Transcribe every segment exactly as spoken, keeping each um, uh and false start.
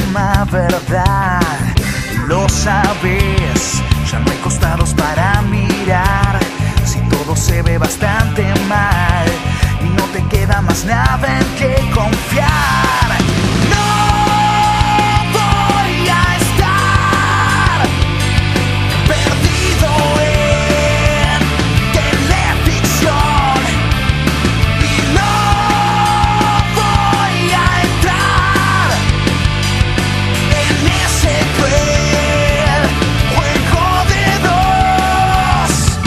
última verdad. Lo sabes, ya no hay costados para mirar. Si todo se ve bastante mal y no te queda más nada en que confiar. No voy a estar perdido en teleficción y no voy a entrar en ese cruel juego de dos.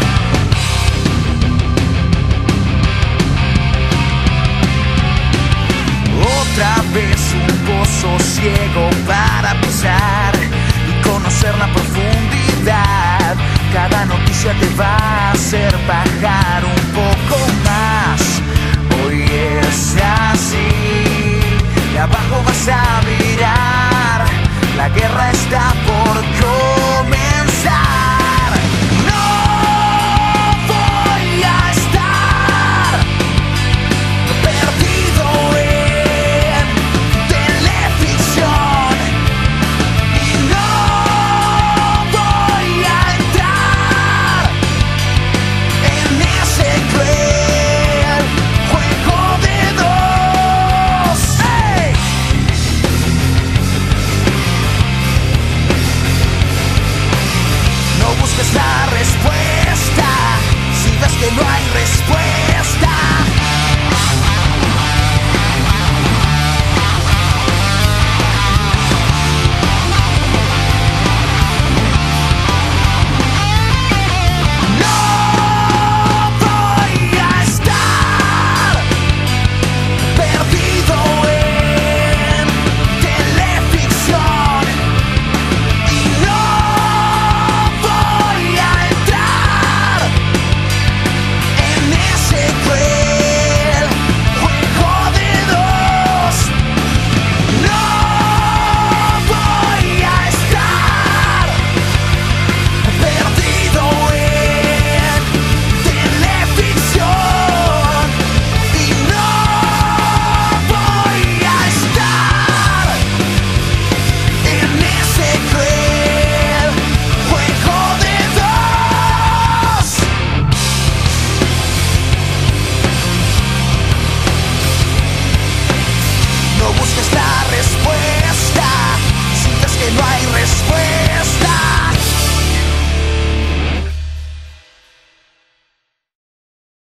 Otra vez un pozo ciego para pisar y conocer la profundidad. Cada noticia te va a hacer bajar un poco más. Hoy es así, de abajo vas a mirar. La guerra está por comenzar. No voy a estar perdido en teleficción y no voy a entrar en ese cruel juego de dos. ¡Hey! No busques la respuesta si ves que no hay respuesta.